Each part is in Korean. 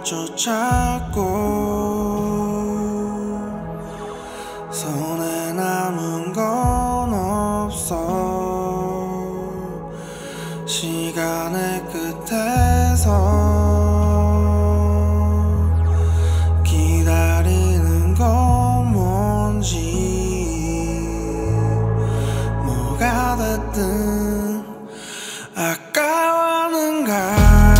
것조차고 손에 남은 건 없어. 시간의 끝에서 기다리는 건 뭔지 뭐가 됐든 아까워하는가.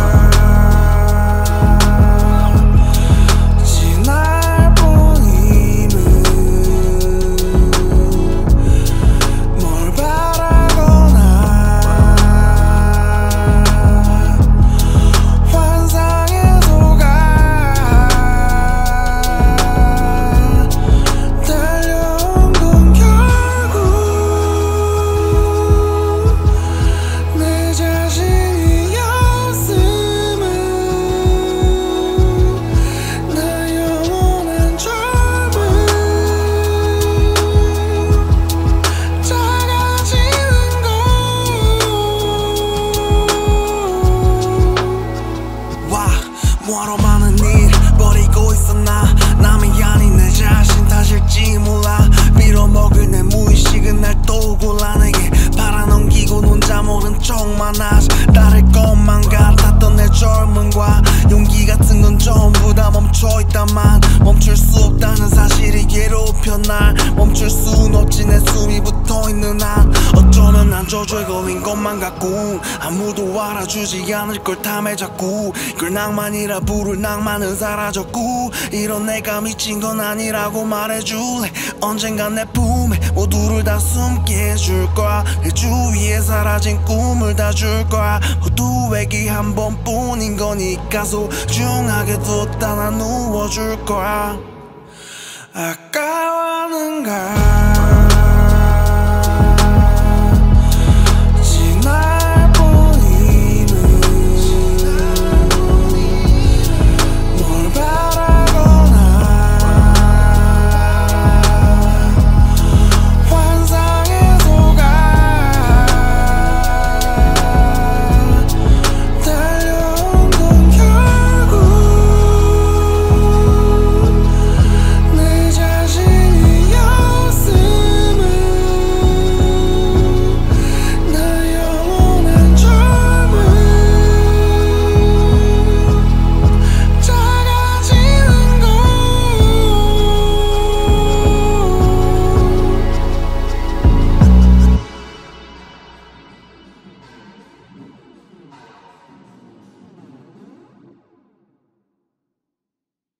뭐하러 많은 일 버리고 있었나. 남이 아닌 내 자신 탓일지 몰라. 빌어먹을 내 무의식은 날 또 곤란에게 팔아넘기고 혼자 모른 척만 하지. 다를 것만 같았던 내 젊음과 용기 같은 건 전부 다 멈춰있다만 멈출 수 없다는 사실이 괴롭혀 날. 멈출 수는 없지 내 숨이 붙어있는 한. 어쩌면 난 저주에 걸린 것만 같고 아무도 알아주지 않을 걸 탐해 자꾸. 이걸 낭만이라 부를 낭만은 사라졌고 이런 내가 미친 건 아니라고 말해줄래. 언젠간 내 품에 모두를 다 숨게 해줄 거야. 내 주위에 사라진 꿈을 다 줄 거야. 모두에게 한 번뿐인 거니까 소중하게 뒀다 나누어줄 거야. 아까워하는가.